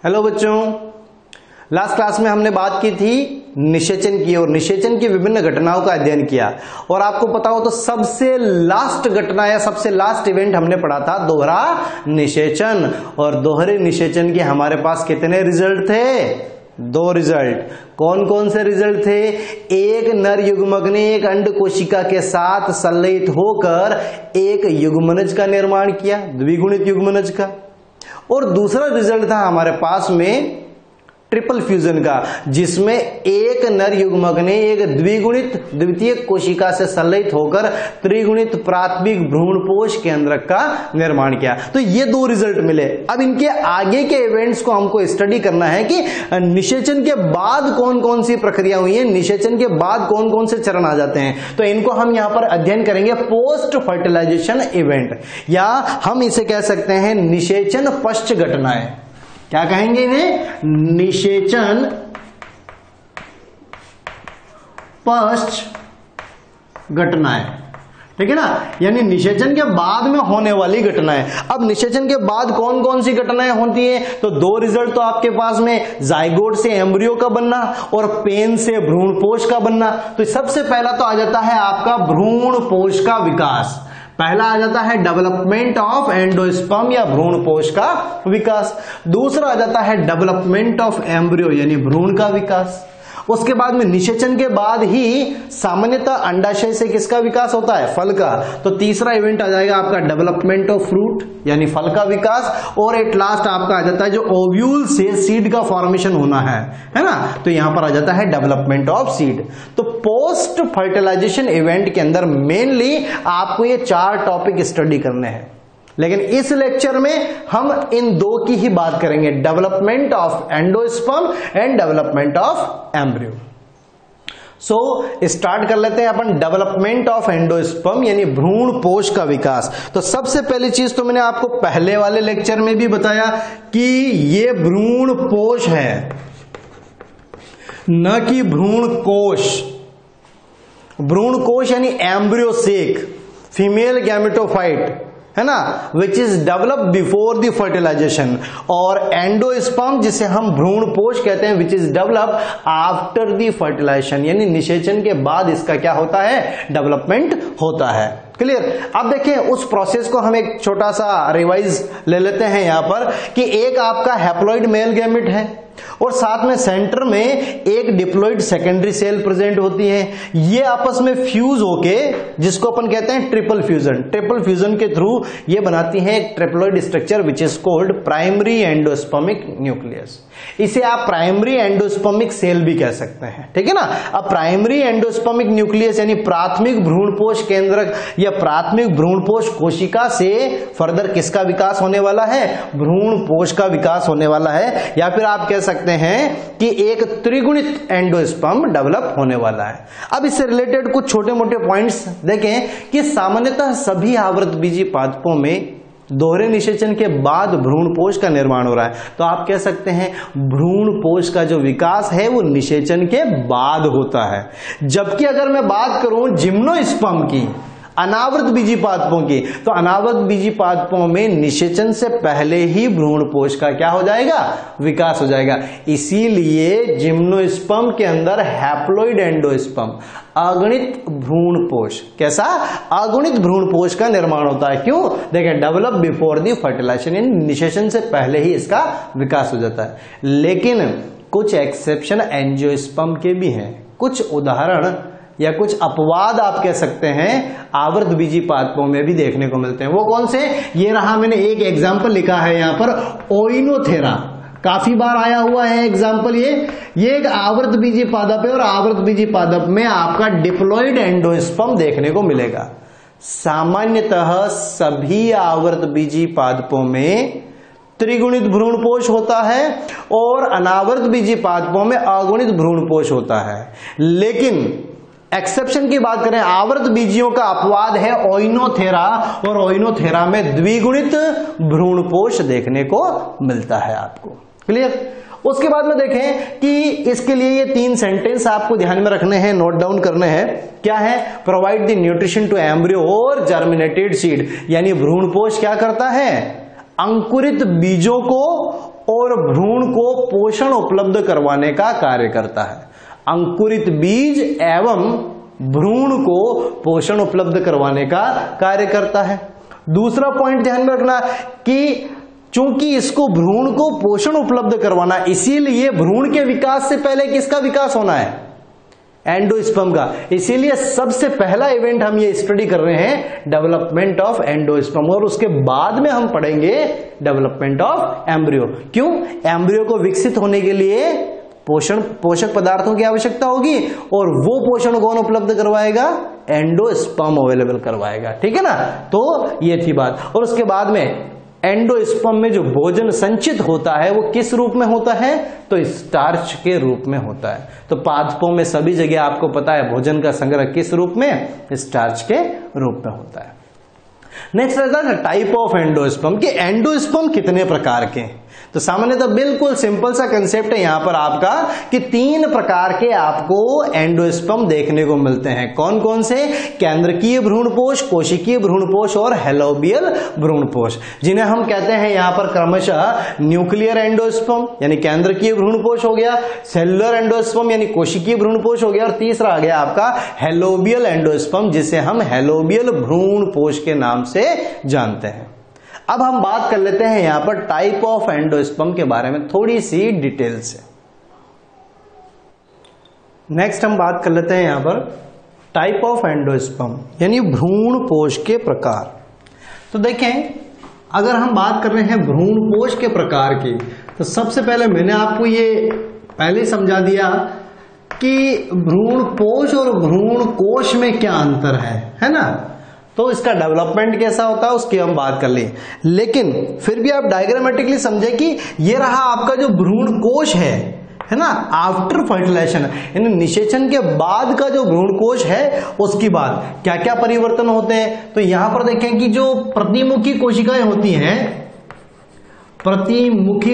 Hello बच्चों, last class में हमने बात की थी निषेचन की और निषेचन की विभिन्न घटनाओं का अध्ययन किया। और आपको पता हो तो सबसे लास्ट घटना या सबसे लास्ट इवेंट हमने पढ़ा था दोहरा निषेचन। और दोहरे निषेचन के हमारे पास कितने रिजल्ट थे? 2 रिजल्ट। कौन कौन से रिजल्ट थे? एक नर युग्मक ने एक अंड कोशिका के साथ संलयित होकर एक युग्मनज का निर्माण किया, द्विगुणित युग्मनज का। और दूसरा रिजल्ट था हमारे पास में ट्रिपल फ्यूजन का, जिसमें एक नर युग्मक ने एक द्विगुणित द्वितीय कोशिका से संलयित होकर त्रिगुणित प्राथमिक भ्रूणपोष केंद्रक का निर्माण किया। तो ये 2 रिजल्ट मिले। अब इनके आगे के इवेंट्स को हमको स्टडी करना है कि निषेचन के बाद कौन कौन सी प्रक्रिया हुई है, निषेचन के बाद कौन कौन से चरण आ जाते हैं। तो इनको हम यहां पर अध्ययन करेंगे पोस्ट फर्टिलाइजेशन इवेंट, या हम इसे कह सकते हैं निषेचन पश्च घटनाएं। क्या कहेंगे इन्हें? निषेचन पश्च घटनाएं। ठीक है ना, यानी निषेचन के बाद में होने वाली घटनाएं। अब निषेचन के बाद कौन कौन सी घटनाएं होती हैं? तो 2 रिजल्ट तो आपके पास में जाइगोट से एम्ब्रियो का बनना और पेन से भ्रूणपोष का बनना। तो सबसे पहला तो आ जाता है आपका भ्रूणपोष का विकास। पहला आ जाता है डेवलपमेंट ऑफ एंडोस्पर्म या भ्रूणपोष का विकास। दूसरा आ जाता है डेवलपमेंट ऑफ एम्ब्रियो यानी भ्रूण का विकास। उसके बाद में निषेचन के बाद ही सामान्यतः अंडाशय से किसका विकास होता है? फल का। तो तीसरा इवेंट आ जाएगा आपका डेवलपमेंट ऑफ फ्रूट यानी फल का विकास। और एट लास्ट आपका आ जाता है जो ओव्यूल से सीड का फॉर्मेशन होना है ना, तो यहां पर आ जाता है डेवलपमेंट ऑफ सीड। तो पोस्ट फर्टिलाइजेशन इवेंट के अंदर मेनली आपको ये 4 टॉपिक स्टडी करने हैं, लेकिन इस लेक्चर में हम इन 2 की ही बात करेंगे, development of endosperm and development of embryo. So start कर लेते हैं अपन डेवलपमेंट ऑफ एंडोस्पर्म यानी भ्रूणपोष का विकास। तो सबसे पहली चीज तो मैंने आपको पहले वाले लेक्चर में भी बताया कि ये भ्रूणपोष है, न कि भ्रूणकोश। भ्रूणकोश यानी एम्ब्रियो सेक, फीमेल गैमेटोफाइट है ना, which is develop before the fertilization. और एंडोस्पर्म जिसे हम भ्रूणपोष कहते हैं, which is develop after the fertilization यानी निषेचन के बाद इसका क्या होता है? डेवलपमेंट होता है। क्लियर? अब देखें उस प्रोसेस को हम एक छोटा सा रिवाइज ले लेते हैं यहां पर कि एक आपका हैप्लॉइड मेल गैमेट है और साथ में सेंटर में एक डिप्लॉइड सेकेंडरी सेल प्रेजेंट होती है। ये आपस में फ्यूज होके, जिसको अपन कहते हैं ट्रिपल फ्यूजन, ट्रिपल फ्यूजन के थ्रू ये बनाती है एक triploid structure which is called primary endospermic nucleus. इसे आप प्राइमरी एंडोस्पर्मिक सेल भी कह सकते हैं। ठीक है ना। अब प्राइमरी एंडोस्पर्मिक न्यूक्लियस यानी प्राथमिक भ्रूणपोष केंद्रक या प्राथमिक भ्रूणपोष कोशिका से फर्दर किसका विकास होने वाला है? भ्रूणपोष का विकास होने वाला है, या फिर आप कह सकते हैं कि एक त्रिगुणित एंडोस्पर्म डेवलप होने वाला है। अब इससे रिलेटेड कुछ छोटे मोटे पॉइंट्स देखें कि सामान्यतः सभी आवृतबीजी पादपों में दोहरे निषेचन के बाद भ्रूणपोष का निर्माण हो रहा है। तो आप कह सकते हैं भ्रूणपोष का जो विकास है वो निषेचन के बाद होता है। जबकि अगर मैं बात करूं जिम्नोस्पर्म की, अनावृत बीजी पादपों की, तो अनावृत बीजी पादपों में निषेचन से पहले ही भ्रूणपोष का क्या हो जाएगा? विकास हो जाएगा। इसीलिए जिम्नोस्पर्म के अंदर हैप्लॉइड एंडोस्पर्म अगुणित भ्रूणपोष, कैसा? अगुणित भ्रूणपोष का निर्माण होता है। क्यों? देखें, डेवलप बिफोर द फर्टिलाइजेशन यानी निषेचन से पहले ही इसका विकास हो जाता है। लेकिन कुछ एक्सेप्शन एंजियोस्पर्म के भी हैं, कुछ उदाहरण या कुछ अपवाद आप कह सकते हैं आवृतबीजी पादपों में भी देखने को मिलते हैं। वो कौन से? ये रहा, मैंने एक एग्जाम्पल लिखा है यहां पर, ओइनोथेरा। काफी बार आया हुआ है एग्जाम्पल ये एक आवृतबीजी पादप है और आवृतबीजी पादप में आपका डिप्लॉइड एंडोस्पर्म देखने को मिलेगा। सामान्यतः सभी आवृतबीजी पादपों में त्रिगुणित भ्रूणपोष होता है और अनावृत बीजी पादपों में अगुणित भ्रूणपोष होता है। लेकिन एक्सेप्शन की बात करें, आवृत बीजियों का अपवाद है ओइनोथेरा, और ओइनोथेरा में द्विगुणित भ्रूणपोष देखने को मिलता है आपको। क्लियर? उसके बाद में देखें कि इसके लिए ये 3 सेंटेंस आपको ध्यान में रखने हैं, नोट डाउन करने हैं। क्या है? Provide the nutrition to embryo और जर्मिनेटेड सीड, यानी भ्रूणपोष क्या करता है? अंकुरित बीजों को और भ्रूण को पोषण उपलब्ध करवाने का कार्य करता है। अंकुरित बीज एवं भ्रूण को पोषण उपलब्ध करवाने का कार्य करता है। दूसरा पॉइंट ध्यान में रखना कि चूंकि इसको भ्रूण को पोषण उपलब्ध करवाना, इसीलिए भ्रूण के विकास से पहले किसका विकास होना है? एंडोस्पर्म का। इसीलिए सबसे पहला इवेंट हम ये स्टडी कर रहे हैं डेवलपमेंट ऑफ एंडोस्पर्म, और उसके बाद में हम पढ़ेंगे डेवलपमेंट ऑफ एम्ब्रियो। क्यों? एम्ब्रियो को विकसित होने के लिए पोषक पदार्थों की आवश्यकता होगी, और वो पोषण कौन उपलब्ध करवाएगा? एंडोस्पर्म अवेलेबल करवाएगा। ठीक है ना? तो ये थी बात। और उसके बाद में एंडोस्पर्म में जो भोजन संचित होता है वो किस रूप में होता है? तो स्टार्च के रूप में होता है। तो पादपों में सभी जगह आपको पता है भोजन का संग्रह किस रूप में? स्टार्च के रूप में होता है। नेक्स्ट रहता है टाइप ऑफ एंडोस्पर्म, कि एंडोस्पर्म कितने प्रकार के हैं। तो सामान्यतः बिल्कुल सिंपल सा कंसेप्ट है यहां पर आपका कि 3 प्रकार के आपको एंडोस्पर्म देखने को मिलते हैं। कौन कौन से? केंद्रकीय भ्रूणपोष, कोशिकीय भ्रूणपोष और हेलोबियल भ्रूणपोष, जिन्हें हम कहते हैं यहां पर क्रमशः न्यूक्लियर एंडोस्पर्म यानी केंद्रकीय भ्रूणपोष हो गया, सेलुलर एंडोस्पर्म यानी कोशिकीय भ्रूणपोष हो गया, और तीसरा आ गया आपका हेलोबियल एंडोस्पर्म, जिसे हम हेलोबियल भ्रूणपोष के नाम से जानते हैं। अब हम बात कर लेते हैं यहां पर टाइप ऑफ एंडोस्पर्म के बारे में थोड़ी सी डिटेल से। नेक्स्ट हम बात कर लेते हैं यहां पर टाइप ऑफ एंडोस्पर्म यानी भ्रूणपोष के प्रकार। तो देखें, अगर हम बात कर रहे हैं भ्रूणपोष के प्रकार की, तो सबसे पहले मैंने आपको ये पहले समझा दिया कि भ्रूणपोष और भ्रूणकोश में क्या अंतर है ना? तो इसका डेवलपमेंट कैसा होता है उसकी हम बात कर ली, लेकिन फिर भी आप डायग्रामेटिकली समझे कि ये रहा आपका जो भ्रूणकोश है ना, आफ्टर फर्टिलाइजेशन यानी निषेचन के बाद का जो भ्रूणकोश है, उसकी बात क्या क्या परिवर्तन होते हैं। तो यहां पर देखें कि जो प्रतिमुखी कोशिकाएं होती हैं, प्रतिमुखी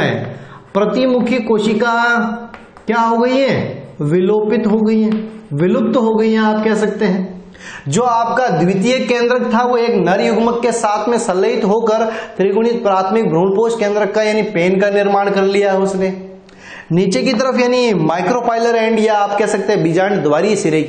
कोशिका क्या हो गई है? विलोपित हो गई है, विलुप्त हो गई है आप कह सकते हैं। जो आपका द्वितीय केंद्रक था वो एक नर युग्मक के साथ में संलयित होकर त्रिगुणित प्राथमिक भ्रूणपोष केंद्रक का यानी पेन का निर्माण कर लिया है उसने। नीचे की तरफ यानी माइक्रोपाइलर एंड या आप कह सकते हैं बीजांड द्वारीय सिरे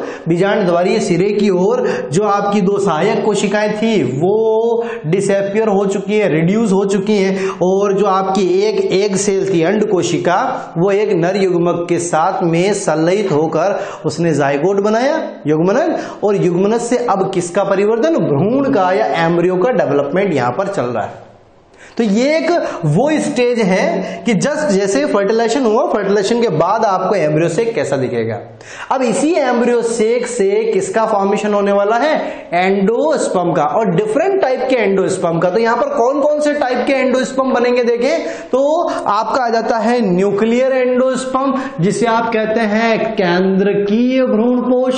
की ओर जो आपकी 2 सहायक कोशिकाएं थी वो डिसएपियर हो चुकी है, रिड्यूस हो चुकी हैं, और जो आपकी एक एग सेल थी अंड कोशिका, वो एक नर युग्मक के साथ में संलयित होकर उसने जाइगोट बनाया, युग्मनज, और युग्मनज से अब किसका परिवर्तन? भ्रूण का या एम्ब्रियो का डेवलपमेंट यहां पर चल रहा है। तो ये एक वो स्टेज है कि जस्ट जैसे फर्टिलाइजेशन हुआ, फर्टिलाइजेशन के बाद आपको एम्ब्रियो सेक कैसा दिखेगा। अब इसी एम्ब्रियो सेक से किसका फॉर्मेशन होने वाला है? एंडोस्पर्म का, और डिफरेंट टाइप के एंडोस्पर्म का। तो यहां पर कौन कौन से टाइप के एंडोस्पर्म बनेंगे देखें तो आपका आ जाता है न्यूक्लियर एंडोस्पर्म, जिसे आप कहते हैं केंद्रकीय भ्रूणपोष।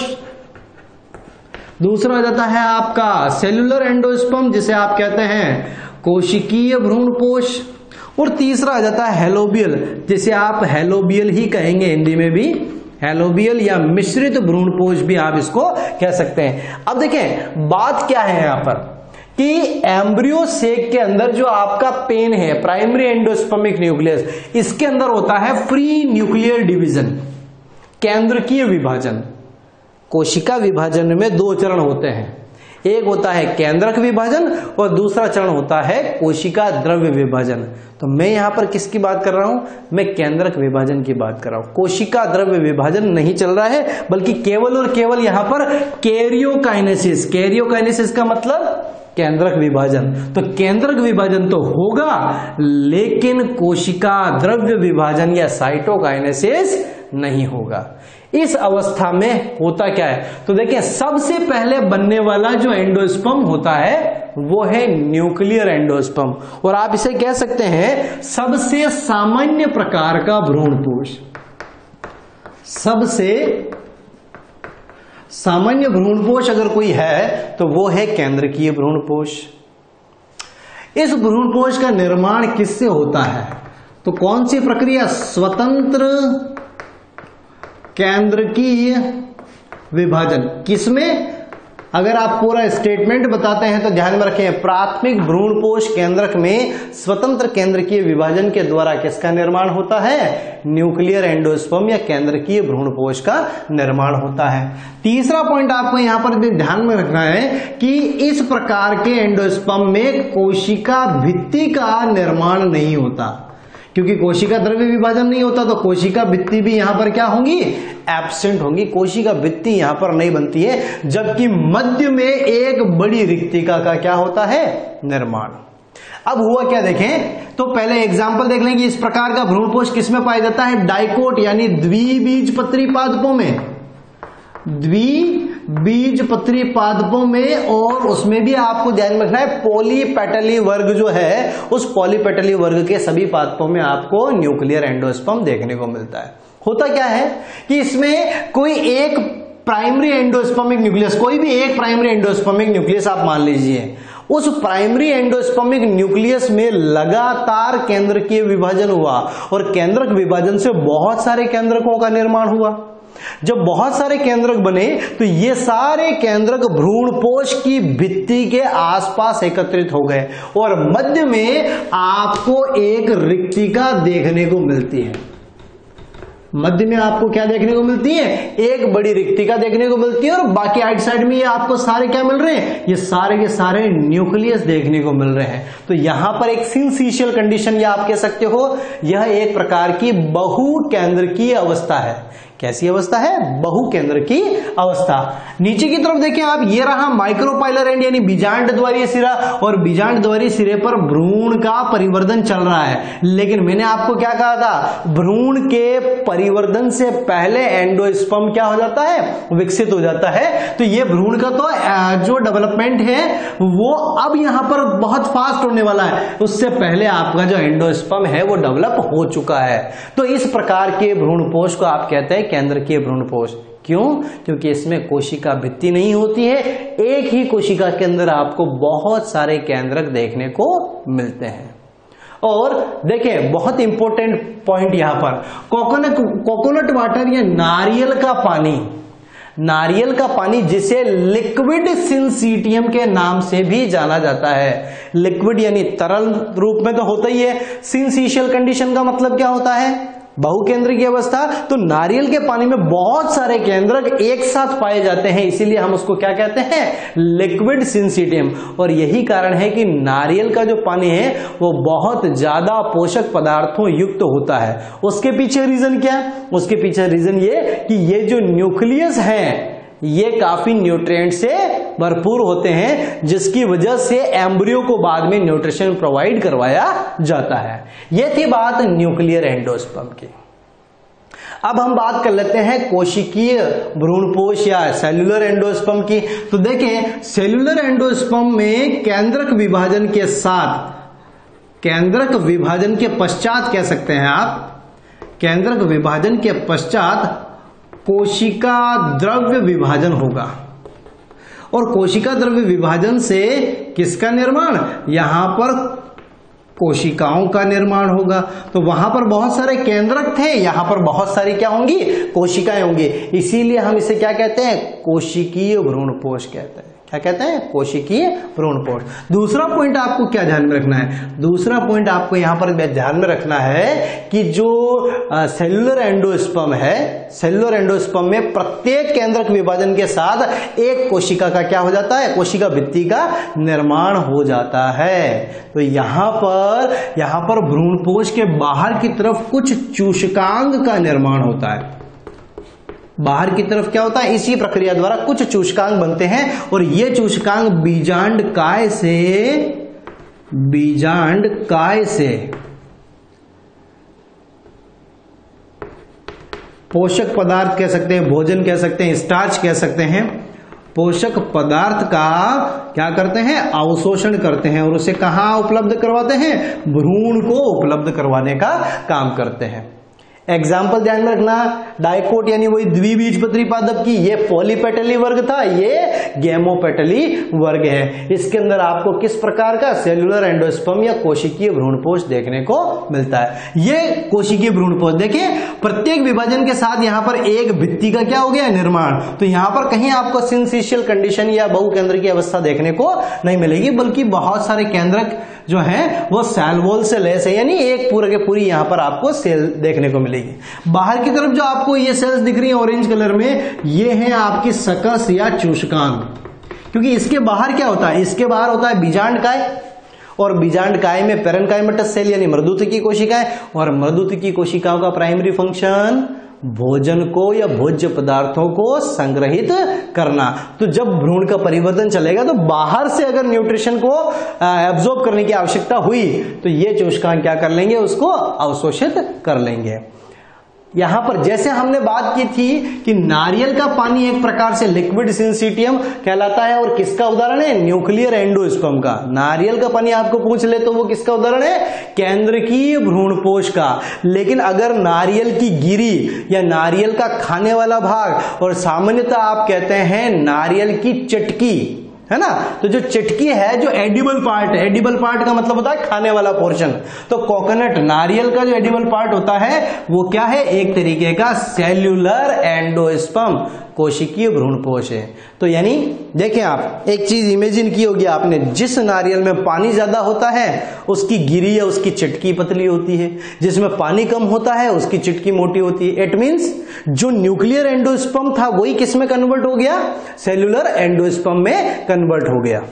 दूसरा आ जाता है आपका सेलुलर एंडोस्पर्म, जिसे आप कहते हैं कोशिकीय भ्रूणपोष, और तीसरा आ जाता है हेलोबियल, जिसे आप हेलोबियल ही कहेंगे हिंदी में भी, हेलोबियल या मिश्रित भ्रूणपोष भी आप इसको कह सकते हैं। अब देखें बात क्या है यहां पर कि एम्ब्रियो सेक के अंदर जो आपका पेन है, प्राइमरी एंडोस्पर्मिक न्यूक्लियस, इसके अंदर होता है फ्री न्यूक्लियर डिवीजन, केंद्रकीय विभाजन। कोशिका विभाजन में 2 चरण होते हैं, एक होता है केंद्रक विभाजन और दूसरा चरण होता है कोशिका द्रव्य विभाजन। तो मैं यहां पर किसकी बात कर रहा हूं? मैं केंद्रक विभाजन की बात कर रहा हूं। कोशिका द्रव्य विभाजन नहीं चल रहा है, बल्कि केवल और केवल यहां पर कैरियोकाइनेसिस, कैरियोकाइनेसिस का मतलब केंद्रक विभाजन। तो केंद्रक विभाजन तो होगा, लेकिन कोशिका द्रव्य विभाजन या साइटोकाइनेसिस नहीं होगा। इस अवस्था में होता क्या है? तो देखिए, सबसे पहले बनने वाला जो एंडोस्पर्म होता है वो है न्यूक्लियर एंडोस्पर्म, और आप इसे कह सकते हैं सबसे सामान्य प्रकार का भ्रूणपोष। सबसे सामान्य भ्रूणपोष अगर कोई है तो वो है केंद्रकीय भ्रूणपोष। इस भ्रूणपोष का निर्माण किससे होता है? तो कौन सी प्रक्रिया? स्वतंत्र केंद्रकीय विभाजन। किसमें? अगर आप पूरा स्टेटमेंट बताते हैं तो ध्यान में रखें, प्राथमिक भ्रूणपोष केंद्रक में स्वतंत्र केंद्रकीय विभाजन के द्वारा किसका निर्माण होता है? न्यूक्लियर एंडोस्पर्म या केंद्रकीय भ्रूणपोष का निर्माण होता है। तीसरा पॉइंट आपको यहां पर भी ध्यान में रखना है कि इस प्रकार के एंडोस्पर्म में कोशिका भित्ति का निर्माण नहीं होता, क्योंकि कोशिका द्रव्य विभाजन नहीं होता तो कोशिका भित्ति भी यहां पर क्या होंगी? एब्सेंट होंगी। कोशिका भित्ति यहां पर नहीं बनती है, जबकि मध्य में एक बड़ी रिक्तिका का क्या होता है? निर्माण। अब हुआ क्या देखें तो पहले एग्जांपल देख लें कि इस प्रकार का भ्रूणपोष किसमें पाया जाता है? डाइकोट यानी द्विबीजपत्री पादपों में, द्विबीजपत्री पादपों में, और उसमें भी आपको ध्यान में रखना है पॉलीपेटली वर्ग जो है, उस पॉलीपेटली वर्ग के सभी पादपों में आपको न्यूक्लियर एंडोस्पर्म देखने को मिलता है। होता क्या है कि इसमें कोई एक प्राइमरी एंडोस्पर्मिक न्यूक्लियस, कोई भी एक प्राइमरी एंडोस्पर्मिक न्यूक्लियस आप मान लीजिए, उस प्राइमरी एंडोस्पर्मिक न्यूक्लियस में लगातार केंद्रकीय विभाजन हुआ और केंद्रक विभाजन से बहुत सारे केंद्रकों का निर्माण हुआ। जब बहुत सारे केंद्रक बने तो ये सारे केंद्रक भ्रूणपोष की भित्ति के आसपास एकत्रित हो गए और मध्य में आपको एक रिक्तिका देखने को मिलती है। मध्य में आपको क्या देखने को मिलती है? एक बड़ी रिक्तिका देखने को मिलती है और बाकी आइट साइड में ये आपको सारे क्या मिल रहे हैं? ये सारे के सारे न्यूक्लियस देखने को मिल रहे हैं। तो यहां पर एक सिंसिशियल कंडीशन या आप कह सकते हो यह एक प्रकार की बहुकेंद्रकीय अवस्था है। कैसी अवस्था है? बहुकेंद्र की अवस्था। नीचे की तरफ देखें आप, ये रहा माइक्रोपाइलर एंड यानी बीजांड द्वारीय सिरा, और बीजांड द्वारीय सिरे पर भ्रूण का परिवर्धन चल रहा है। लेकिन मैंने आपको क्या कहा था? भ्रूण के परिवर्धन से पहले एंडोस्पर्म क्या हो जाता है? विकसित हो जाता है। तो ये भ्रूण का तो जो डेवलपमेंट है वो अब यहां पर बहुत फास्ट होने वाला है, उससे पहले आपका जो एंडोस्पर्म है वो डेवलप हो चुका है। तो इस प्रकार के भ्रूणपोष को आप कहते हैं केंद्रकीय भ्रूणपोष। क्यों? क्योंकि इसमें कोशिका भित्ति नहीं होती है, एक ही कोशिका के अंदर आपको बहुत सारे केंद्रक देखने को मिलते हैं। और देखें बहुत इंपॉर्टेंट पॉइंट यहां पर, कोकोनट वाटर या नारियल का पानी, नारियल का पानी जिसे लिक्विड सिंसीटियम के नाम से भी जाना जाता है। लिक्विड यानी तरल रूप में तो होता ही है। सिंसिशियल कंडीशन का मतलब क्या होता है? बहुकेंद्र की अवस्था। तो नारियल के पानी में बहुत सारे केंद्रक एक साथ पाए जाते हैं, इसीलिए हम उसको क्या कहते हैं? Liquid syncytium. और यही कारण है कि नारियल का जो पानी है वो बहुत ज्यादा पोषक पदार्थों युक्त होता है। उसके पीछे रीजन क्या है? उसके पीछे रीजन ये कि ये जो न्यूक्लियस है ये काफी न्यूट्रिएंट से भरपूर होते हैं, जिसकी वजह से एम्ब्रियो को बाद में न्यूट्रिशन प्रोवाइड करवाया जाता है। यह थी बात न्यूक्लियर एंडोस्पर्म की। अब हम बात कर लेते हैं कोशिकीय भ्रूणपोष या सेल्यूलर एंडोस्पर्म की। तो देखें, सेल्यूलर एंडोस्पर्म में केंद्रक विभाजन के साथ, केंद्रक विभाजन के पश्चात कह सकते हैं आप, केंद्रक विभाजन के पश्चात कोशिका द्रव्य विभाजन होगा। और कोशिका द्रव्य विभाजन से किसका निर्माण? यहां पर कोशिकाओं का निर्माण होगा। तो वहां पर बहुत सारे केंद्रक थे, यहां पर बहुत सारी क्या होंगी? कोशिकाएं होंगी। इसीलिए हम इसे क्या कहते हैं? कोशिकीय भ्रूणपोष कहते हैं। क्या कहते हैं? कोशिकीय भ्रूणपोष। दूसरा पॉइंट आपको क्या ध्यान में रखना है? दूसरा पॉइंट आपको यहां पर ध्यान में रखना है कि जो सेल्यूलर एंडोस्पर्म है, सेल्यूलर एंडोस्पर्म में प्रत्येक केंद्रक विभाजन के साथ एक कोशिका का क्या हो जाता है? कोशिका भित्ति का निर्माण हो जाता है। तो यहां पर भ्रूणपोष के बाहर की तरफ कुछ चूषकांग का निर्माण होता है। बाहर की तरफ क्या होता है? इसी प्रक्रिया द्वारा कुछ चूषकांग बनते हैं और ये चूषकांग बीजांड काय से पोषक पदार्थ कह सकते हैं, भोजन कह सकते हैं, स्टार्च कह सकते हैं, पोषक पदार्थ का क्या करते हैं? अवशोषण करते हैं और उसे कहां उपलब्ध करवाते हैं? भ्रूण को उपलब्ध करवाने का काम करते हैं। एग्जाम्पल ध्यान में रखना, डाइकोट यानी वही द्विबीजपत्री पादप की, ये पॉलीपेटली वर्ग था, ये गैमोपेटली वर्ग है। इसके अंदर आपको किस प्रकार का सेल्यूलर एंडोस्पर्म या कोशिकीय भ्रूणपोष देखने को मिलता है। ये कोशिकीय भ्रूणपोष देखिए, प्रत्येक विभाजन के साथ यहां पर एक भित्ति का क्या हो गया, निर्माण। तो यहां पर कहीं आपको सिंसिशियल कंडीशन या बहुकेंद्र की अवस्था देखने को नहीं मिलेगी, बल्कि बहुत सारे केंद्रक जो है वो सेल वॉल से लेस है, यानी एक पूरे के पूरी यहां पर आपको सेल देखने को मिलेगी। बाहर की तरफ जो आपको ये सेल्स दिख रही है ऑरेंज कलर में, ये है आपकी सकस या चूषकांग, क्योंकि इसके बाहर क्या होता है, इसके बाहर होता है बीजांडकाय, और बीजांडकाय में पेरेन्काइमेटस सेल यानी मृदुतकी कोशिकाएं, और मृदुतकी कोशिकाओं का प्राइमरी फंक्शन भोजन को या भोज्य पदार्थों को संग्रहित करना। तो जब भ्रूण का परिवर्तन चलेगा तो बाहर से अगर न्यूट्रिशन को एब्जॉर्ब करने की आवश्यकता हुई तो ये चूषकांग क्या कर लेंगे, उसको अवशोषित कर लेंगे। यहां पर जैसे हमने बात की थी कि नारियल का पानी एक प्रकार से लिक्विड सिंसिटियम कहलाता है, और किसका उदाहरण है, न्यूक्लियर एंडोस्पर्म का। नारियल का पानी आपको पूछ ले तो वो किसका उदाहरण है, केंद्रकीय भ्रूणपोष का। लेकिन अगर नारियल की गिरी या नारियल का खाने वाला भाग, और सामान्यतः आप कहते हैं नारियल की चटकी, है ना, तो जो चटकी है जो एडिबल पार्ट है, एडिबल पार्ट का मतलब होता है खाने वाला पोर्शन। तो कोकोनट, नारियल का जो एडिबल पार्ट होता है वो क्या है, एक तरीके का सेल्यूलर एंडोस्पर्म कोशिकीय भ्रूणपोष है। तो यानी देखें आप, एक चीज इमेजिन की होगी आपने, जिस नारियल में पानी ज्यादा होता है उसकी गिरी या उसकी चटकी पतली होती है, जिसमें पानी कम होता है उसकी चटकी मोटी होती है। इट मींस जो न्यूक्लियर एंडोस्पर्म था वही किस में कन्वर्ट हो गया, सेल्यूलर एंडोस्पर्म में कन्वर्ट हो गया।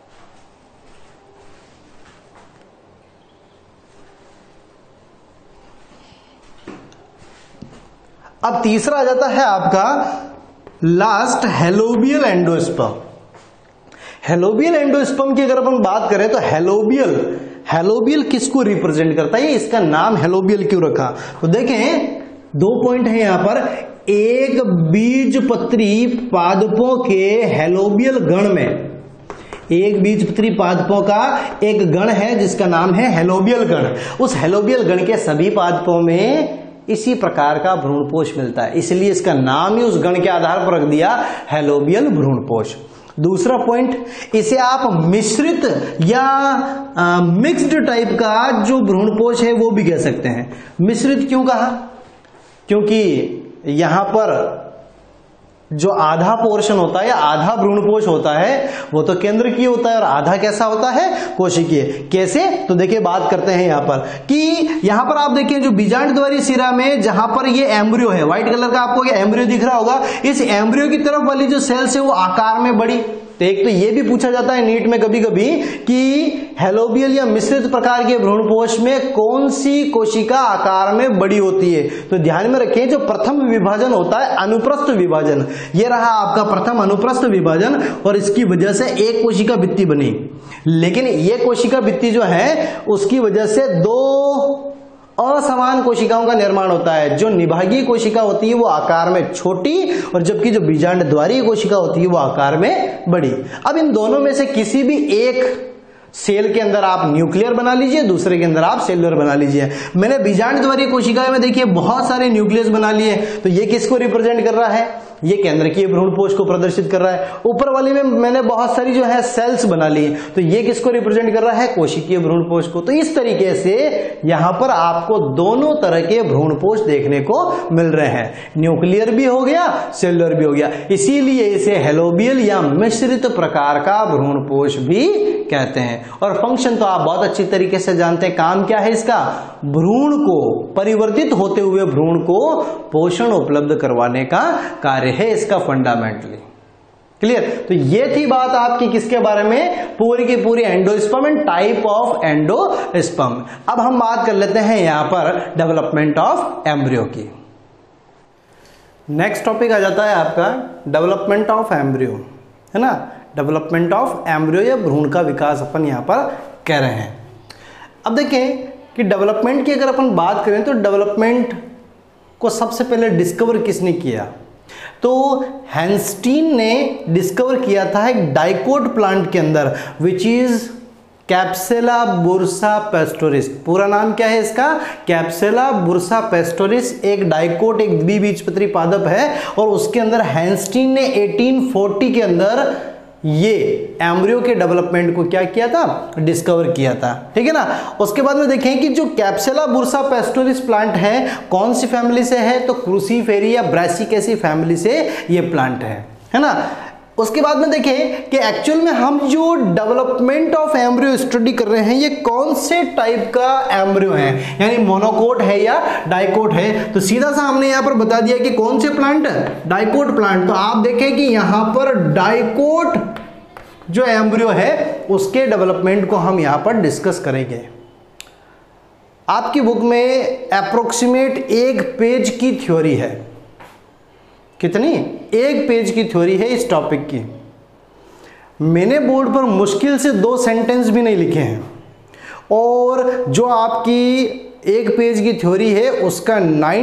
अब तीसरा आ जाता है आपका last, helobial endosperm. Helobial endosperm की अगर अपन बात करें तो हेलोबियल किसको रिप्रेजेंट करता है, इसका नाम हेलोबियल क्यों रखा, तो देखें 2 पॉइंट है यहां पर। एक बीजपत्री पादपों के हेलोबियल गण में, एक बीजपत्री पादपों का एक गण है जिसका नाम है हेलोबियल गण। उस हेलोबियल गण के सभी पादपों में इसी प्रकार का भ्रूणपोष मिलता है, इसलिए इसका नाम ही उस गण के आधार पर रख दिया हेलोबियल भ्रूणपोष। दूसरा पॉइंट, इसे आप मिश्रित या मिक्स्ड टाइप का जो भ्रूणपोष है वो भी कह सकते हैं। मिश्रित क्यों कहा, क्योंकि यहां पर जो आधा पोर्शन होता है या आधा भ्रूणपोष होता है वो तो केंद्रकीय होता है, और आधा कैसा होता है, कोशिकीय। कैसे, तो देखिए बात करते हैं यहां पर कि यहां पर आप देखिए जो बीजांडद्वारी शिरा में जहां पर ये एम्ब्रियो है, व्हाइट कलर का आपको ये एम्ब्रियो दिख रहा होगा, इस एम्ब्रियो की तरफ वाली जो सेल्स है वो आकार में बड़ी। तो एक तो ये भी पूछा जाता है नीट में कभी कभी कि हेलोबियल या मिश्रित प्रकार के भ्रूणपोष में कौन सी कोशिका आकार में बड़ी होती है। तो ध्यान में रखें, जो प्रथम विभाजन होता है अनुप्रस्थ विभाजन, ये रहा आपका प्रथम अनुप्रस्थ विभाजन, और इसकी वजह से एक कोशिका भित्ति बनी। लेकिन ये कोशिका भित्ति जो है उसकी वजह से 2 असमान कोशिकाओं का निर्माण होता है। जो निभागीय कोशिका होती है वो आकार में छोटी, और जबकि जो बीजांडद्वारी कोशिका होती है वो आकार में बड़ी। अब इन दोनों में से किसी भी एक सेल के अंदर आप न्यूक्लियर बना लीजिए, दूसरे के अंदर आप सेलुलर बना लीजिए। मैंने बीजांडद्वारी कोशिकाएं में देखिए बहुत सारे न्यूक्लियस बना लिए, तो ये किसको रिप्रेजेंट कर रहा है, ये केंद्रकीय भ्रूणपोष को प्रदर्शित कर रहा है। ऊपर वाली में मैंने बहुत सारी जो है सेल्स बना ली, तो ये किसको रिप्रेजेंट कर रहा है, कोशिकीय भ्रूणपोष को। तो इस तरीके से यहां पर आपको दोनों तरह के भ्रूणपोष देखने को मिल रहे हैं, न्यूक्लियर भी हो गया, सेलुलर भी हो गया। इसीलिए इसे हेलोबियल या मिश्रित प्रकार का भ्रूणपोष भी कहते हैं। और फंक्शन तो आप बहुत अच्छी तरीके से जानते हैं, काम क्या है इसका, भ्रूण को, परिवर्तित होते हुए भ्रूण को पोषण उपलब्ध करवाने का कार्य है इसका फंडामेंटली। क्लियर। तो ये थी बात आपकी किसके बारे में, पूरी की पूरी endosperm and type of endosperm. अब हम बात कर लेते हैं यहां पर डेवलपमेंट ऑफ एम्ब्रियो की। नेक्स्ट टॉपिक आ जाता है आपका डेवलपमेंट ऑफ एम्ब्रियो, है ना। डेवलपमेंट ऑफ एम्ब्रियो या भ्रूण का विकास अपन यहां पर कह रहे हैं। अब देखें कि डेवलपमेंट की अगर अपन बात करें तो डेवलपमेंट को सबसे पहले डिस्कवर किसने किया, तो हैंस्टीन ने डिस्कवर किया था एक डाइकोट प्लांट के अंदर, विच इज कैप्सुला बुर्सा पेस्टोरिस। पूरा नाम क्या है इसका? कैप्सुला बुर्सा पेस्टोरिस। एक डाइकोट, एक द्विबीजपत्री पादप है और उसके अंदर हैंस्टीन ने 1840 के अंदर ये एम्ब्रियो के डेवलपमेंट को क्या किया था? डिस्कवर किया था। ठीक है ना। उसके बाद में देखें कि जो कैप्सुला बुर्सा पेस्टोरिस प्लांट है कौन सी फैमिली से है? तो क्रूसीफेरी या ब्रासिकेसी फैमिली से ये प्लांट है ना। उसके बाद में देखें कि एक्चुअल में हम जो डेवलपमेंट ऑफ एम्ब्रियो स्टडी कर रहे हैं ये कौन से टाइप का एम्ब्रियो है, यानी मोनोकोट है या डाइकोट है। तो सीधा सा हमने यहां पर बता दिया कि कौन से प्लांट? Dicot plant. तो आप देखें कि यहां पर डाइकोट जो एम्ब्रियो है उसके डेवलपमेंट को हम यहां पर डिस्कस करेंगे। आपकी बुक में अप्रोक्सीमेट 1 पेज की थ्योरी है। कितनी? 1 पेज की थ्योरी है इस टॉपिक की। मैंने बोर्ड पर मुश्किल से 2 सेंटेंस भी नहीं लिखे हैं और जो आपकी 1 पेज की थ्योरी है उसका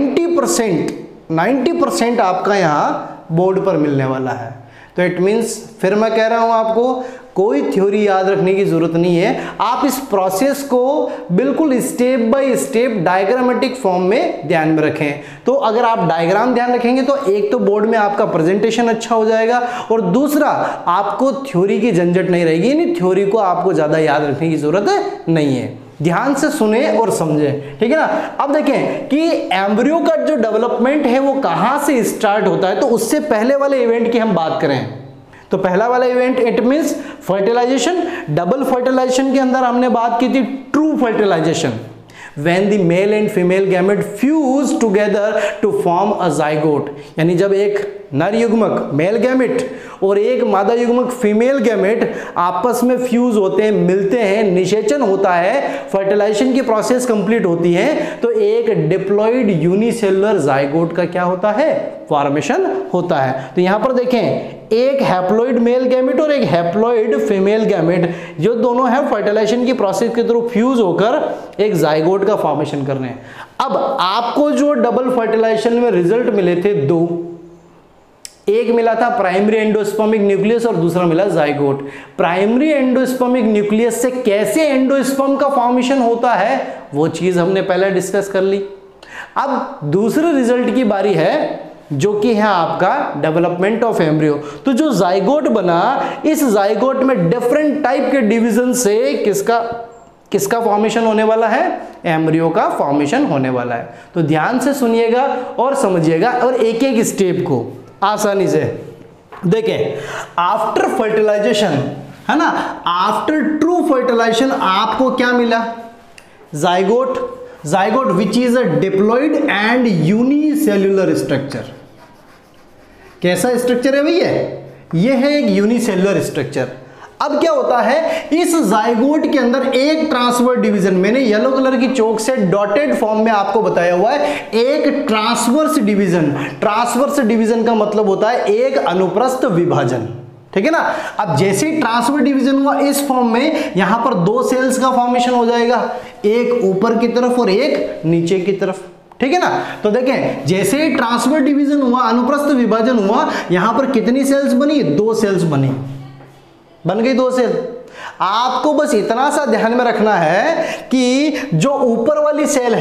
90% आपका यहाँ बोर्ड पर मिलने वाला है। तो इट मीन्स, फिर मैं कह रहा हूँ आपको, कोई थ्योरी याद रखने की जरूरत नहीं है। आप इस प्रोसेस को बिल्कुल step by step diagrammatic form में ध्यान में रखें। तो अगर आप डायग्राम ध्यान रखेंगे तो एक तो बोर्ड में आपका प्रेजेंटेशन अच्छा हो जाएगा और दूसरा आपको थ्योरी की झंझट नहीं रहेगी, यानी थ्योरी को आपको ज्यादा याद रखने की जरूरत नहीं है। ध्यान से सुने और समझे। ठीक है ना। अब देखें कि एम्ब्रियो का जो डेवलपमेंट है वो कहां से स्टार्ट होता है। तो उससे पहले वाले इवेंट की हम बात करें तो पहला वाला event it means fertilization. Double fertilization के अंदर हमने बात की थी true fertilization, when the male and female gamete fuse together to form a zygote, यानी जब एक नर युग्मक मेल गैमेट और एक मादा युग्मक फीमेल गैमेट आपस में फ्यूज होते हैं, मिलते हैं, निषेचन होता है, फर्टिलाइजेशन की प्रोसेस कंप्लीट होती है, तो एक डिप्लॉइड यूनिसेलुलर जाइगोट का क्या होता है? फॉर्मेशन होता है। तो यहां पर देखें एक हैप्लॉइड मेल गैमेट और एक हैप्लॉइड फीमेल गैमेट जो दोनों है फर्टिलाइजेशन की प्रोसेस के थ्रू फ्यूज होकर एक जाइगोट का फॉर्मेशन कर रहे हैं। अब आपको जो डबल फर्टिलाइजेशन में रिजल्ट मिले थे 2, एक मिला था प्राइमरी एंडोस्पर्मिक न्यूक्लियस और दूसरा मिला जाइगोट। प्राइमरी एंडोस्पर्मिक न्यूक्लियस से कैसे एंडोस्पर्म का फॉर्मेशन होता है वो चीज हमने पहले डिस्कस कर ली। अब दूसरे रिजल्ट की बारी है जो कि है आपका डेवलपमेंट ऑफ एम्ब्रियो। तो जो जाइगोट बना, इस जाइगोट में डिफरेंट टाइप के डिवीजन से किसका फॉर्मेशन होने वाला है? एम्ब्रियो का फॉर्मेशन होने वाला है। तो ध्यान से सुनिएगा और समझिएगा और एक एक स्टेप को आसानी से देखें। आफ्टर फर्टिलाइजेशन है ना, आफ्टर ट्रू फर्टिलाइजेशन आपको क्या मिला? Zygote which is a diploid and unicellular structure. कैसा स्ट्रक्चर है भैया? ये है एक यूनिसेल्युलर स्ट्रक्चर। अब क्या होता है इस जाइगोट के अंदर एक ट्रांसवर्स डिवीजन, मैंने येलो कलर की चौक से डॉटेड फॉर्म में आपको बताया हुआ है, एक ट्रांसवर्स डिवीजन। ट्रांसवर्स डिवीजन का मतलब होता है एक अनुप्रस्थ विभाजन। ठीक है ना। अब जैसे ही ट्रांसवर्स डिवीजन हुआ इस फॉर्म में, यहां पर 2 सेल्स का फॉर्मेशन हो जाएगा, एक ऊपर की तरफ और एक नीचे की तरफ। ठीक है ना। तो देखें जैसे ही ट्रांसवर्स डिवीजन हुआ, अनुप्रस्थ विभाजन हुआ, यहां पर कितनी सेल्स बनी? 2 सेल्स बनी, बन गई 2 सेल। आपको बस इतना सा ध्यान में रखना है कि जो ऊपर वाली सेल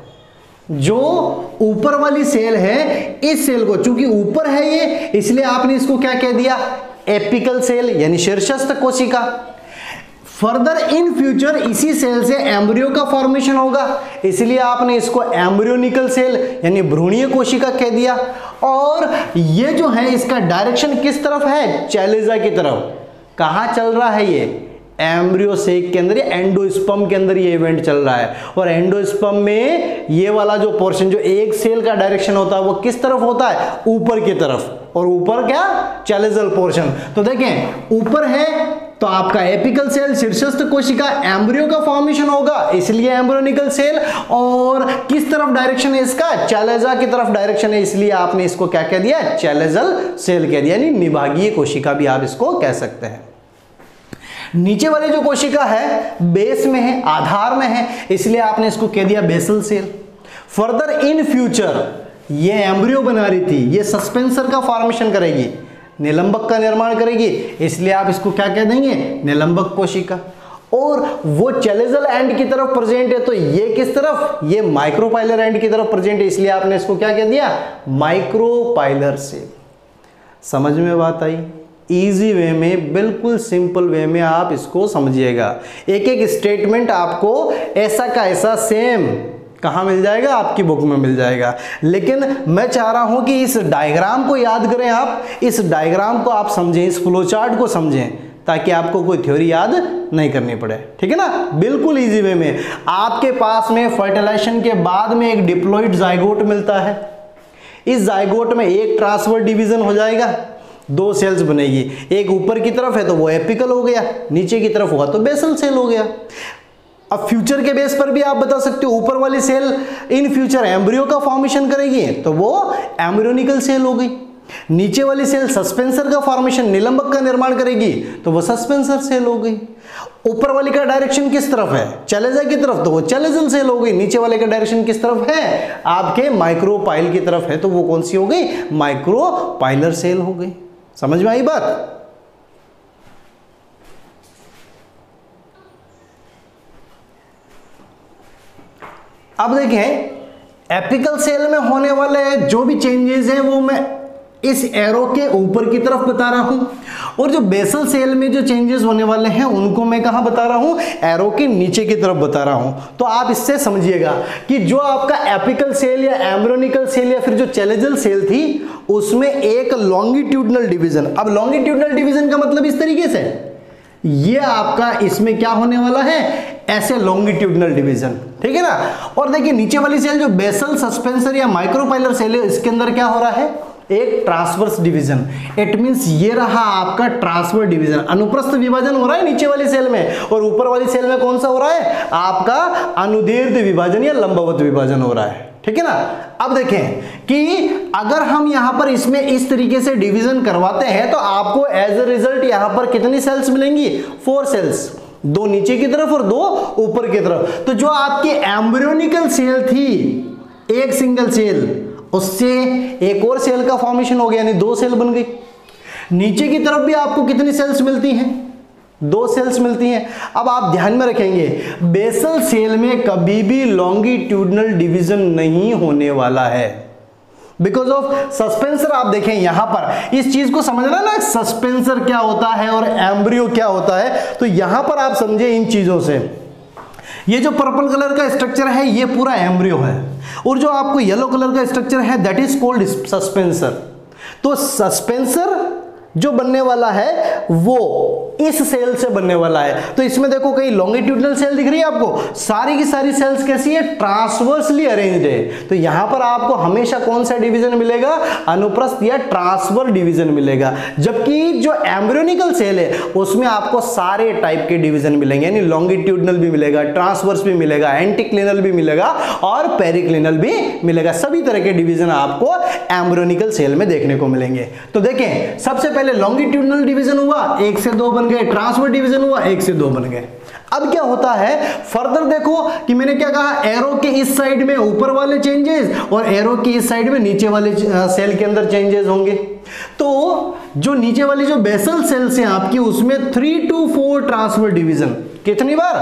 है, इस सेल को चूंकि ऊपर है ये, इसलिए आपने इसको क्या कह दिया? एपिकल सेल यानी शीर्षस्थ कोशिका। फर्दर इन फ्यूचर इसी सेल से एम्ब्रियो का फॉर्मेशन होगा, इसलिए आपने इसको एम्ब्रियोनिकल सेल यानी भ्रूणीय कोशिका कह दिया। और ये जो है इसका डायरेक्शन किस तरफ है? चैलेजा की तरफ। कहां चल रहा है ये? एम्ब्रियो सेक के अंदर, एंडोस्पर्म के अंदर ये इवेंट चल रहा है। और एंडोस्पर्म में ये वाला जो पोर्शन, जो एक सेल का डायरेक्शन होता है वो किस तरफ होता है? ऊपर की तरफ। और ऊपर क्या? Chalazal portion. तो देखें ऊपर है तो आपका एपिकल सेल, शीर्षस्थ कोशिका, एम्ब्रियो का फॉर्मेशन होगा इसलिए एम्ब्रियोनिकल सेल। और किस तरफ डायरेक्शन है इसका? चैलेजा की तरफ डायरेक्शन है, इसलिए आपने इसको क्या कह दिया? चैलेजल सेल कह दिया, यानी निभागीय कोशिका भी आप इसको कह सकते हैं। नीचे वाली जो कोशिका है बेस में है, आधार में है, इसलिए आपने इसको कह दिया basal cell. Further in future ये एम्ब्रियो बना रही थी, ये सस्पेंसर का फॉर्मेशन करेगी, निलंबक का निर्माण करेगी, इसलिए आप इसको क्या कह देंगे? निलंबक कोशिका। और वो चेलेजल एंड की तरफ प्रेजेंट है, तो ये किस तरफ, ये माइक्रोपाइलर एंड की तरफ प्रेजेंट है, इसलिए आपने इसको क्या कह दिया, माइक्रोपाइलर सेल। समझ में बात आई? इजी वे में, बिल्कुल सिंपल वे में आप इसको समझिएगा। एक एक स्टेटमेंट आपको ऐसा का ऐसा सेम कहाँ मिल जाएगा, आपकी बुक में मिल जाएगा। लेकिन मैं चाह रहा हूं कि इस डायग्राम को याद करें, आप इस डायग्राम को आप समझें, इस फ्लो चार्ट को समझें, ताकि आपको कोई थ्योरी याद नहीं करनी पड़े। ठीक है ना, बिल्कुल इजी वे में। आपके पास में फर्टिलाइजेशन के बाद में एक डिप्लॉइड जाइगोट मिलता है। इस जाइगोट में एक ट्रांसफर डिवीजन हो जाएगा, 2 सेल्स बनेगी, एक ऊपर की तरफ है तो वो एपिकल हो गया, नीचे की तरफ हुआ तो बेसल सेल हो गया। अब फ्यूचर के बेस पर भी आप बता सकते हो, ऊपर वाली सेल इन फ्यूचर एम्ब्रियो का फॉर्मेशन करेगी तो वो एम्ब्रियोनिकल सेल हो गई, नीचे वाली सेल सस्पेंसर का फॉर्मेशन, निलंबक का निर्माण करेगी तो वो सस्पेंसर सेल हो गई। ऊपर वाली का डायरेक्शन किस तरफ है, चलेजा की तरफ, तो वो चलेजल सेल हो गई। नीचे वाले का डायरेक्शन किस तरफ है, आपके माइक्रोपाइल की तरफ है, तो वो कौन सी हो गई, माइक्रोपाइलर सेल हो गई। समझ में आई बात? अब देखें, एपिकल सेल में होने वाले जो भी चेंजेस हैं वो मैं इस एरो के ऊपर की तरफ बता रहा हूं, और जो बेसल सेल में जो चेंजेस होने वाले हैं उनको मैं कहां बता रहा हूं, एरो के नीचे की तरफ बता रहा हूं। तो आप इससे समझिएगा कि जो आपका एपिकल सेल या एम्ब्रियोनिकल सेल या फिर जो चेलेजल सेल थी उसमें एक लॉन्गिट्यूडनल डिवीजन। अब लॉन्गिट्यूडनल डिवीजन का मतलब इस तरीके से, ये आपका इसमें क्या होने वाला है, ऐसे लॉन्गिट्यूडनल डिवीजन। ठीक है ना। और देखिए नीचे वाली सेल जो बेसल, सस्पेंसर या माइक्रोपाइलर सेल है, इसके अंदर क्या हो रहा है, एक ट्रांसवर्स डिवीजन। इट मींस ये रहा आपका ट्रांसवर्स डिवीजन, अनुप्रस्थ विभाजन हो रहा है नीचे वाली सेल में, और ऊपर वाली सेल में कौन सा हो रहा है, आपका अनुदैर्ध्य विभाजन या लंबवत विभाजन हो रहा है। ठीक है ना। अब देखें कि अगर हम यहां पर इसमें इस तरीके से डिवीजन करवाते हैं तो आपको एज ए रिजल्ट यहां पर कितनी सेल्स मिलेंगी, 4 सेल्स, 2 नीचे की तरफ और 2 ऊपर की तरफ। तो जो आपकी एम्ब्रियोनिकल सेल थी, एक सिंगल सेल, उससे एक और सेल का फॉर्मेशन हो गया, यानी 2 सेल बन गई। नीचे की तरफ भी आपको कितनी सेल्स मिलती हैं, 2 सेल्स मिलती हैं। अब आप ध्यान में रखेंगे, बेसल सेल में कभी भी लॉन्गिट्यूडनल डिवीजन नहीं होने वाला है, बिकॉज ऑफ सस्पेंसर। आप देखें यहां पर इस चीज को समझना ना, सस्पेंसर क्या होता है और एम्ब्रियो क्या होता है, तो यहां पर आप समझे इन चीजों से। ये जो पर्पल कलर का स्ट्रक्चर है ये पूरा एम्ब्रियो है, और जो आपको येलो कलर का स्ट्रक्चर है दैट इज कॉल्ड सस्पेंसर। तो सस्पेंसर जो बनने वाला है वो इस सेल से बनने वाला है। तो इसमें देखो कहीं लॉन्गिट्यूडनल सेल दिख रही है आपको, सारी की सारी सेल्स कैसी है, ट्रांसवर्सली अरेंज्ड है। तो यहां पर आपको हमेशा कौन सा डिवीजन मिलेगा, अनुप्रस्थ या ट्रांसवर्स डिवीजन मिलेगा। जबकि जो एम्ब्रियोनिकल सेल है उसमें आपको सारे टाइप के डिवीजन मिलेंगे, यानी लॉन्गिट्यूडनल भी मिलेगा, ट्रांसवर्स भी मिलेगा, एंटीक्लिनल भी मिलेगा और पेरिक्लिनल भी मिलेगा। सभी तरह के डिवीजन आपको एम्ब्रियोनिकल सेल में देखने को मिलेंगे। तो देखें, सबसे पहले लॉन्गिट्यूडनल डिवीजन हुआ, 1 से 2 बन गए, ट्रांसवर्स डिवीजन हुआ, 1 से 2 बन गए। अब क्या होता है फर्दर, देखो कि मैंने क्या कहा, एरो के इस साइड में ऊपर वाले चेंजेस और एरो के इस साइड में नीचे वाले सेल के अंदर चेंजेस होंगे। तो जो नीचे वाली जो बेसल सेल्स हैं आपकी, उसमें 3 to 4 ट्रांसवर्स डिवीजन, कितनी बार,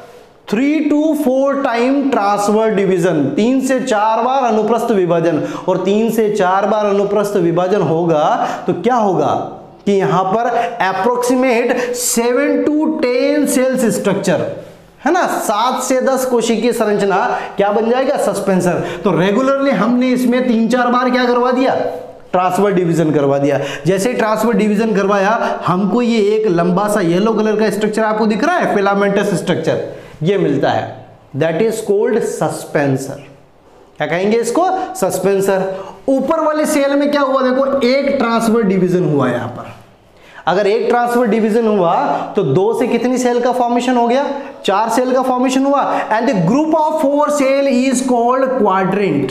3 to 4 टाइम ट्रांसवर्स डिवीजन, 3 से 4 बार अनुप्रस्थ विभाजन, और 3 से 4 बार अनुप्रस्थ विभाजन होगा तो क्या होगा कि यहां पर अप्रोक्सीमेट 7 to 10 सेल्स स्ट्रक्चर है ना, 7 से 10 कोशिकीय संरचना क्या बन जाएगा, सस्पेंसर। तो रेगुलरली हमने इसमें 3-4 बार क्या करवा दिया, ट्रांसवर्स डिवीजन करवा दिया। जैसे ट्रांसवर्स डिवीजन करवाया, हमको ये एक लंबा सा येलो कलर का स्ट्रक्चर आपको दिख रहा है, फिलामेंटस स्ट्रक्चर, ये मिलता है, दैट इज कॉल्ड सस्पेंसर। क्या कहेंगे इसको, सस्पेंसर। ऊपर वाले सेल में क्या हुआ, देखो एक ट्रांसवर्स डिवीजन हुआ यहां पर। अगर एक ट्रांसवर्स डिवीजन हुआ तो 2 से कितनी सेल का फॉर्मेशन हो गया, 4 सेल का फॉर्मेशन हुआ। And the group of 4 cell is called quadrant,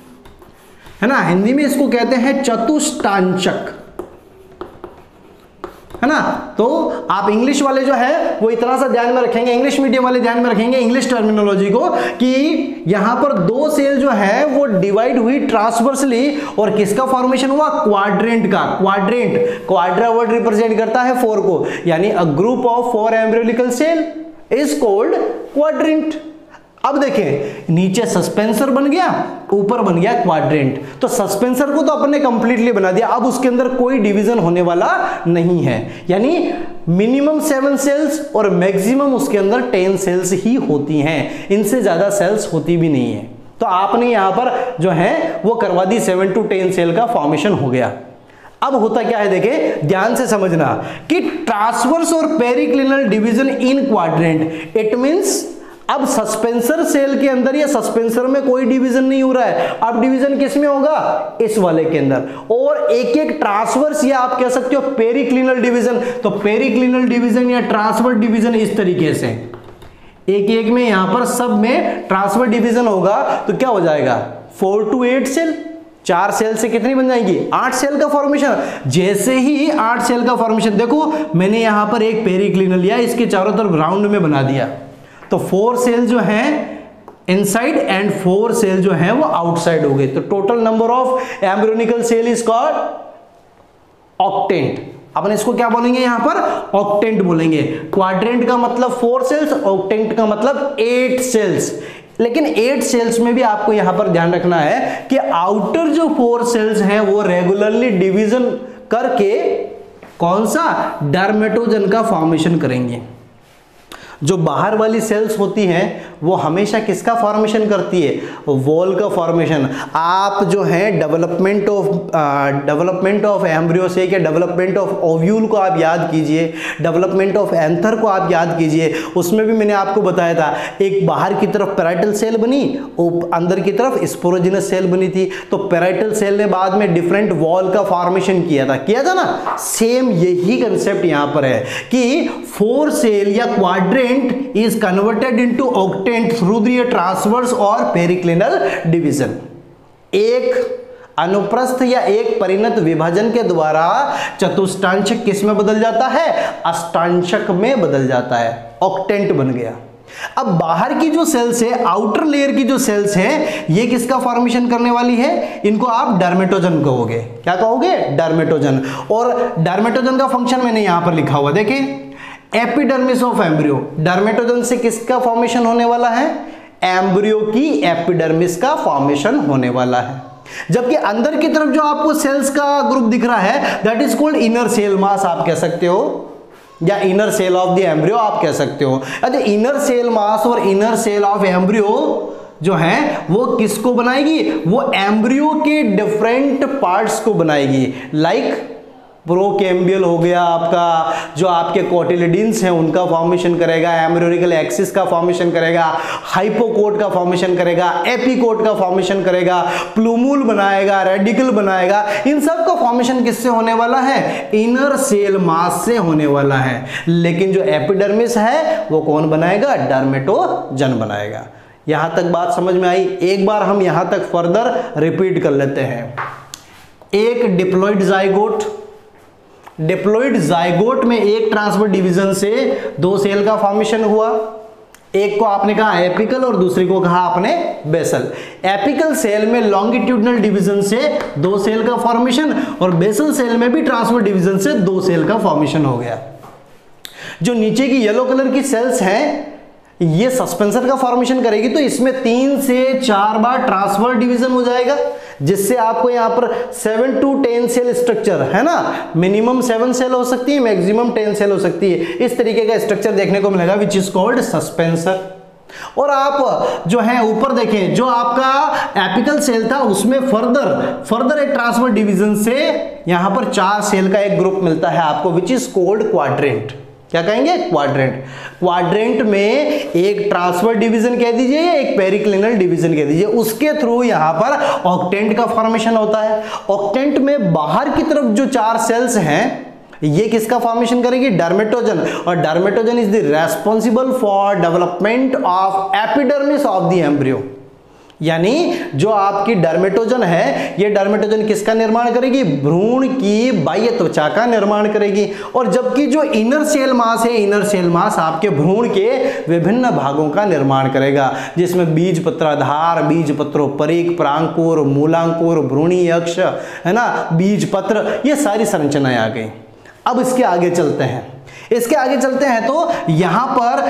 है ना, हिंदी में इसको कहते हैं चतुष्टांचक, है ना। तो आप इंग्लिश वाले जो है वो इतना सा ध्यान में रखेंगे, इंग्लिश मीडियम वाले ध्यान में रखेंगे इंग्लिश टर्मिनोलॉजी को, कि यहां पर 2 सेल जो है वो डिवाइड हुई ट्रांसवर्सली, और किसका फॉर्मेशन हुआ, क्वाड्रेंट का। क्वाड्रेंट, क्वाड्रा वर्ड रिप्रेजेंट करता है 4 को, यानी a group of 4 embryonical cell is called quadrant. अब देखें, नीचे सस्पेंसर बन गया, ऊपर बन गया क्वाड्रेंट। तो सस्पेंसर को तो अपने कंप्लीटली बना दिया, अब उसके अंदर कोई डिवीजन होने वाला नहीं है, यानी मिनिमम 7 सेल्स और मैक्सिमम उसके अंदर 10 सेल्स ही होती हैं, इनसे ज्यादा सेल्स होती भी नहीं है। तो आपने यहां पर जो है वो करवा दी, 7 to 10 सेल का फॉर्मेशन हो गया। अब होता क्या है, देखें ध्यान से समझना कि ट्रांसवर्स और periclinal division in quadrant, it means अब सस्पेंसर सेल के अंदर या सस्पेंसर में कोई डिवीजन नहीं हो रहा है, अब डिवीजन किस में होगा, इस वाले के अंदर। और एक एक ट्रांसवर्स या आप कह सकते हो पेरिक्लिनल डिवीजन, तो पेरिक्लिनल डिवीजन या ट्रांसफर डिवीजन इस तरीके से एक एक में यहां पर सब में ट्रांसफर डिवीजन होगा, तो क्या हो जाएगा 4 to 8 सेल। 4 सेल से कितनी बन जाएंगी, 8 सेल का फॉर्मेशन। जैसे ही 8 सेल का फॉर्मेशन, देखो मैंने यहां पर एक पेरिक्लिनल लिया, इसके चारों तरफ राउंड में बना दिया, तो 4 सेल जो हैं इनसाइड एंड 4 सेल जो हैं वो आउटसाइड हो गए। तो total number of embryonical cell is called octant. अपन इसको क्या बोलेंगे, यहां पर ऑक्टेंट बोलेंगे। क्वाड्रेंट का मतलब 4 सेल्स, ऑक्टेंट का मतलब 8 सेल्स। लेकिन 8 सेल्स में भी आपको यहां पर ध्यान रखना है कि आउटर जो 4 सेल्स हैं वो रेगुलरली डिवीजन करके कौन सा, डर्मेटोजन का फॉर्मेशन करेंगे। जो बाहर वाली सेल्स होती हैं वो हमेशा किसका फॉर्मेशन करती है, वॉल का फॉर्मेशन। आप जो है डेवलपमेंट ऑफ एम्ब्रियो से या डेवलपमेंट ऑफ ओव्यूल को आप याद कीजिए, डेवलपमेंट ऑफ एंथर को आप याद कीजिए, उसमें भी मैंने आपको बताया था एक बाहर की तरफ पैराइटल सेल बनी, अंदर की तरफ स्पोरोजिनस सेल बनी थी। तो पैराइटल सेल ने बाद में डिफरेंट वॉल का फॉर्मेशन किया था ना। सेम यही कंसेप्ट यहां पर है कि 4 सेल या quadrant is converted into octant through the transverse और periclinal division। एक अनुप्रस्थ या एक परिणत विभाजन के द्वारा चतुष्टांशक किस में बदल जाता है, अष्टांशक में बदल जाता है, ऑक्टेंट बन गया। अब बाहर की जो सेल्स है, आउटर लेयर की जो सेल्स है, ये किसका फॉर्मेशन करने वाली है, इनको आप डर्मेटोजन कहोगे। क्या कहोगे, डर्मेटोजन। और डर्मेटोजन का फंक्शन मैंने यहां पर लिखा हुआ, देखिए एपिडर्मिस ऑफ एम्ब्रियो, डर्मेटोजन से किसका फॉर्मेशन होने वाला है, एम्ब्रियो की एपिडर्मिस का फॉर्मेशन होने वाला है। जबकि अंदर की तरफ जो आपको सेल्स का ग्रुप दिख रहा है that is called inner cell mass आप कह सकते हो, या inner cell of the embryo आप कह सकते हो। अच्छा, इनर सेल मास और इनर सेल ऑफ एम्ब्रियो जो है वो किसको बनाएगी, वो एम्ब्रियो के डिफरेंट पार्ट्स को बनाएगी। लाइक प्रोकैम्बियल हो गया आपका, जो आपके कोटिलिडीन्स हैं उनका फॉर्मेशन करेगा, एम्ब्रियोनिकल एक्सिस का फॉर्मेशन करेगा, हाइपोकोट का फॉर्मेशन करेगा, एपिकोट का फॉर्मेशन करेगा, प्लूमूल बनाएगा, रेडिकल बनाएगा। इन सब का फॉर्मेशन किससे होने वाला है, इनर सेल मास से होने वाला है। लेकिन जो एपिडर्मिस है वो कौन बनाएगा, डर्मेटोजन बनाएगा। यहां तक बात समझ में आई। एक बार हम यहां तक फर्दर रिपीट कर लेते हैं। एक डिप्लॉइड जाइगोट, डिप्लॉइड जाइगोट में एक ट्रांसफर डिवीजन से 2 सेल का फॉर्मेशन हुआ। एक को आपने कहा एपिकल और दूसरी को कहा आपने बेसल। एपिकल सेल में लॉन्गिट्यूडनल डिवीजन से 2 सेल का फॉर्मेशन और बेसल सेल में भी ट्रांसफर डिवीजन से 2 सेल का फॉर्मेशन हो गया। जो नीचे की येलो कलर की सेल्स हैं ये सस्पेंसर का फॉर्मेशन करेगी, तो इसमें 3 से 4 बार ट्रांसफर डिवीजन हो जाएगा, जिससे आपको यहां पर 7 to 10 सेल स्ट्रक्चर है ना, मिनिमम 7 सेल हो सकती है, मैक्सिमम 10 सेल हो सकती है। इस तरीके का स्ट्रक्चर देखने को मिलेगा विच इज कॉल्ड सस्पेंसर। और आप जो है ऊपर देखें, जो आपका एपिकल सेल था उसमें फर्दर एक ट्रांसफर डिवीजन से यहां पर 4 सेल का एक ग्रुप मिलता है आपको, विच इज कॉल्ड क्वाड्रेंट। क्या कहेंगे, क्वाड्रेंट। क्वाड्रेंट में एक ट्रांसफर डिवीजन कह दीजिए या एक पेरिक्लिनल डिवीजन कह दीजिए, उसके थ्रू यहां पर ऑक्टेंट का फॉर्मेशन होता है। ऑक्टेंट में बाहर की तरफ जो 4 सेल्स हैं ये किसका फॉर्मेशन करेगी, डर्मेटोजन। और dermatogen is the responsible for development of epidermis of the embryo. यानी जो आपकी डर्मेटोजन है ये डर्मेटोजन किसका निर्माण करेगी, भ्रूण की बाह्य त्वचा का निर्माण करेगी। और जबकि जो इनर सेल मास है, इनर सेल मास आपके भ्रूण के विभिन्न भागों का निर्माण करेगा, जिसमें बीज पत्राधार, बीज पत्रोपरिक, परांकुर, मूलांकुर, भ्रूणी अक्ष है ना, बीज पत्र, ये सारी संरचनाएं आ गई। अब इसके आगे चलते हैं तो यहां पर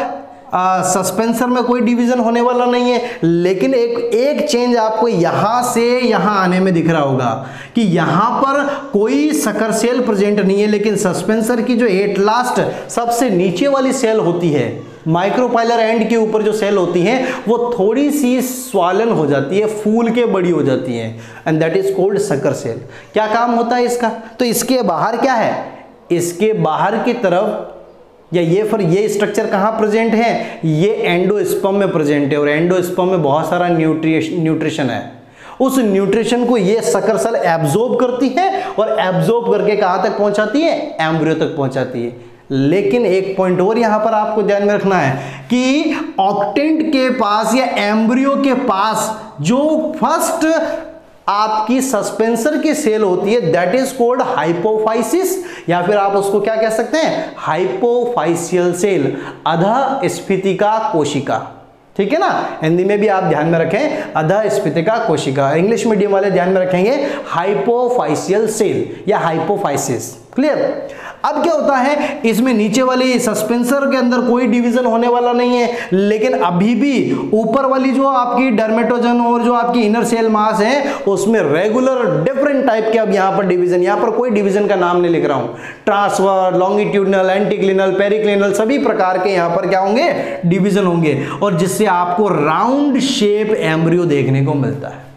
सस्पेंसर में कोई डिवीजन होने वाला नहीं है, लेकिन एक चेंज आपको यहां से यहां आने में दिख रहा होगा कि यहां पर कोई सकर सेल प्रेजेंट नहीं है, लेकिन सस्पेंसर की जो एट लास्ट सबसे नीचे वाली सेल होती है, माइक्रोपाइलर एंड के ऊपर जो सेल होती है, वो थोड़ी सी स्वालन हो जाती है, फूल के बड़ी हो जाती है, and that is called sucker cell. क्या काम होता है इसका? तो इसके बाहर क्या है, इसके बाहर की तरफ या ये स्ट्रक्चर कहां प्रेजेंट है, ये एंडोस्पर्म में प्रेजेंट है, और एंडोस्पर्म में बहुत सारा न्यूट्रिशन है। उस न्यूट्रिशन को ये सकर सेल एब्जॉर्ब करती है और एब्जॉर्ब करके कहां तक पहुंचाती है, एम्ब्रियो तक पहुंचाती है। लेकिन एक पॉइंट और यहां पर आपको ध्यान में रखना है कि ऑक्टेंट के पास या एम्ब्रियो के पास जो फर्स्ट आपकी सस्पेंसर की सेल होती है, दैट इज कॉल्ड हाइपोफाइसिस, या फिर आप उसको क्या कह सकते हैं, हाइपोफाइसियल सेल, अधस्फीतिका कोशिका। ठीक है ना, हिंदी में भी आप ध्यान में रखें, अधस्फीतिका कोशिका। इंग्लिश मीडियम वाले ध्यान में रखेंगे हाइपोफाइसियल सेल या हाइपोफाइसिस। क्लियर? अब क्या होता है, इसमें नीचे वाली सस्पेंसर के अंदर कोई डिवीजन होने वाला नहीं है, लेकिन अभी भी ऊपर वाली जो आपकी डर्मेटोजन और जो आपकी इनर सेल मास है, उसमें रेगुलर डिफरेंट टाइप के अब यहां पर डिवीजन, यहां पर कोई डिवीजन का नाम नहीं लिख रहा हूं, ट्रांसफर, लॉन्गिट्यूडनल, एंटीक्लिनल, पेरिक्लिनल, सभी प्रकार के यहां पर क्या होंगे, डिवीजन होंगे, और जिससे आपको राउंड शेप एम्ब्रियो देखने को मिलता है।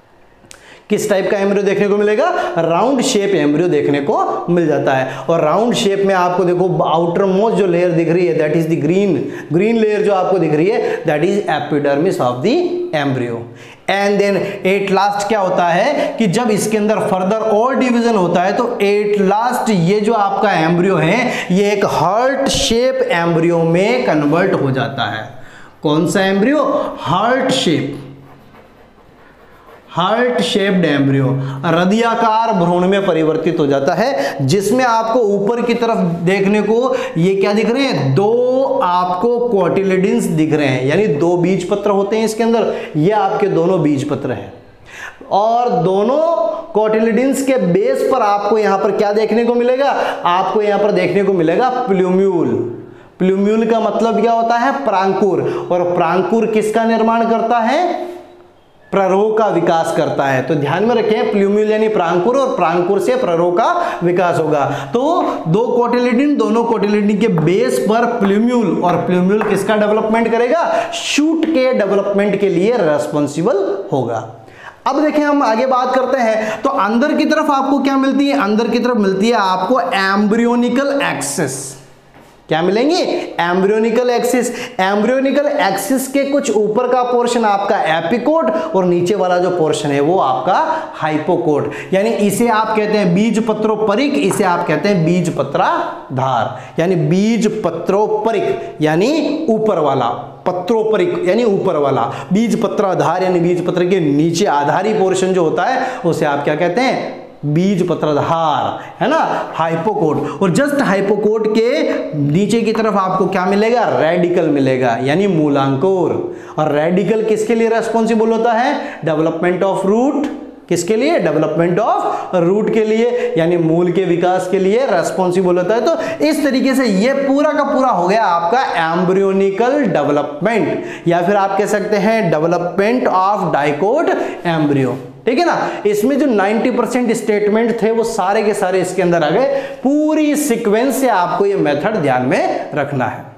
किस टाइप का एम्ब्रियो देखने को मिलेगा, राउंड शेप एम्ब्रियो देखने को मिल जाता है। और राउंड शेप में आपको देखो आउटर मोस्ट जो लेयर दिख रही है, that is the green layer जो आपको दिख रही है, that is epidermis of the embryo. And then at last क्या होता है कि जब इसके अंदर फर्दर और डिवीजन होता है, तो एट लास्ट ये जो आपका एम्ब्रियो है, ये एक हार्ट शेप एम्ब्रियो में कन्वर्ट हो जाता है। कौन सा एम्ब्रियो, हार्ट शेप्ड एम्ब्रियो, हृदयाकार भ्रूण में परिवर्तित हो जाता है, जिसमें आपको ऊपर की तरफ देखने को ये क्या दिख रहे हैं, दो आपको कोटिलिडन्स दिख रहे हैं, यानी दो बीज पत्र होते हैं इसके अंदर, ये आपके दोनों बीज पत्र हैं, और दोनों कोटिलिडन्स के बेस पर आपको यहां पर क्या देखने को मिलेगा, आपको यहां पर देखने को मिलेगा प्लूम्यूल। प्लूम्यूल का मतलब क्या होता है, प्रांकुर, और प्रांकुर किसका निर्माण करता है, प्ररोह का विकास करता है। तो ध्यान में रखें, प्लूम्यूल यानी प्रांकुर, और प्रांकुर से प्ररोह का विकास होगा। तो दो कोटिलिडन, दोनों कोटिलिडन के बेस पर प्लूम्यूल, और प्लूम्यूल किसका डेवलपमेंट करेगा, शूट के डेवलपमेंट के लिए रेस्पॉन्सिबल होगा। अब देखें, हम आगे बात करते हैं, तो अंदर की तरफ आपको क्या मिलती है, अंदर की तरफ मिलती है आपको एम्ब्रियोनिकल एक्सिस। क्या मिलेंगे, एम्ब्रियोनिकल एक्सिस। एम्ब्रियोनिकल एक्सिस के कुछ ऊपर का पोर्शन आपका एपिकोट, और नीचे वाला जो पोर्शन है वो आपका हाइपोकोट, यानी इसे आप कहते हैं बीज पत्रोपरिक, इसे आप कहते हैं बीज पत्राधार, यानी बीज पत्रोपरिक यानी ऊपर वाला, पत्रोपरिक यानी ऊपर वाला, बीज पत्राधार यानी बीज पत्र के नीचे आधारी पोर्शन जो होता है उसे आप क्या कहते हैं, बीज पत्रधार, है ना, हाइपोकोट। और जस्ट हाइपोकोट के नीचे की तरफ आपको क्या मिलेगा, रेडिकल मिलेगा, यानी मूलांकुर। और रेडिकल किसके लिए रेस्पॉन्सिबल होता है, डेवलपमेंट ऑफ रूट, किसके लिए, डेवलपमेंट ऑफ रूट के लिए, यानी मूल के विकास के लिए रेस्पॉन्सिबल होता है। तो इस तरीके से ये पूरा का पूरा हो गया आपका एम्ब्रियोनिकल डेवलपमेंट, या फिर आप कह सकते हैं डेवलपमेंट ऑफ डाइकोट एम्ब्रियो। ठीक है ना, इसमें जो 90% स्टेटमेंट थे वो सारे के सारे इसके अंदर आ गए। पूरी सीक्वेंस से आपको ये मेथड ध्यान में रखना है।